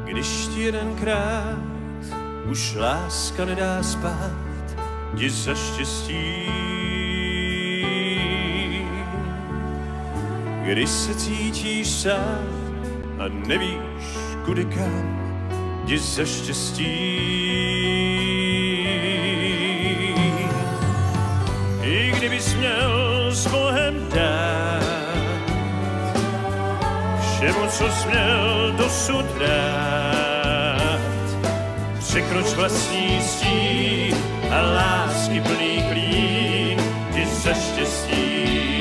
Když ti jedenkrát už láska nedá spát, jdi za štěstí. Když se cítíš sám a nevíš kudy kam, jdi za štěstí. I kdybys měl s Bohem dát všemu, co jsi měl dosud dát, překroč vlastní stín a lásky plný klín, jdi za štěstí.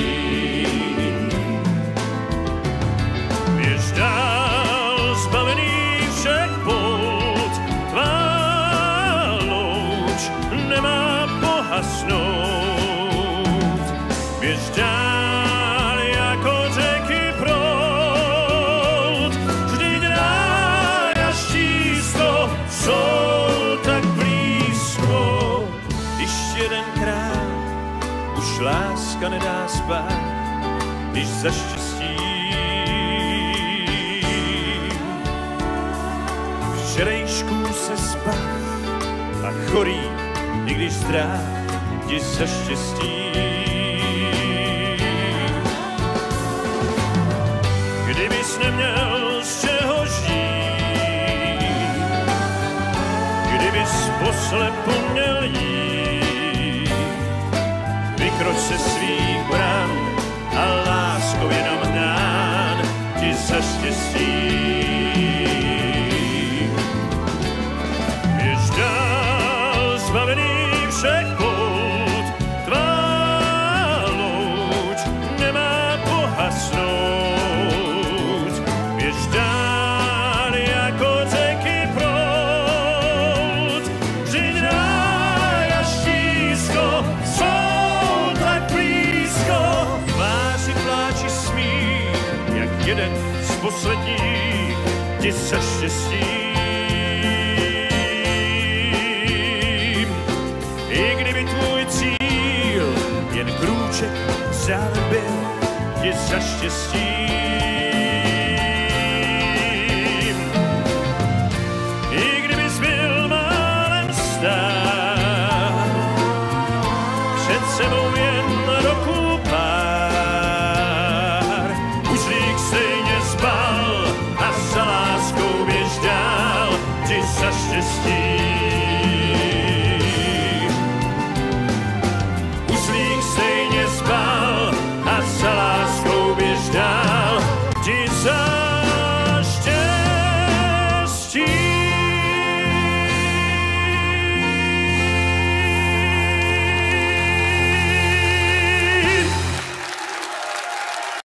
Běž dál, zbavený všech pout, tvá louč nemá pohasnout. Běž dál jako řeky proud, vždyť ráj a štístko jsou tak blízko. Když jedenkrát už láska nedá spát, když za štěstí. Včerejšku se spav a chorý, i když zdrav, jdi za štěstí. Kdybys neměl z čeho žít, kdybys poslepu měl jít, vykroč se svých bran a láskou jenom hnán, jdi za štěstí. Běž dál, zbavený všech pout, tvá louč nemá pohasnout. Běž dál jako řeky proud, vždyť ráj a štístko jsou tak blízko. Tváři pláči smích, jak jeden z posledních, jdi za štěstí. I kdyby tvůj cíl jen krůček vzdál byl, jdi za štěstím. I kdybys byl málem stát, před sebou jen roku pár, uzlík stejně zbal a za láskou běž dál, jdi za štěstím.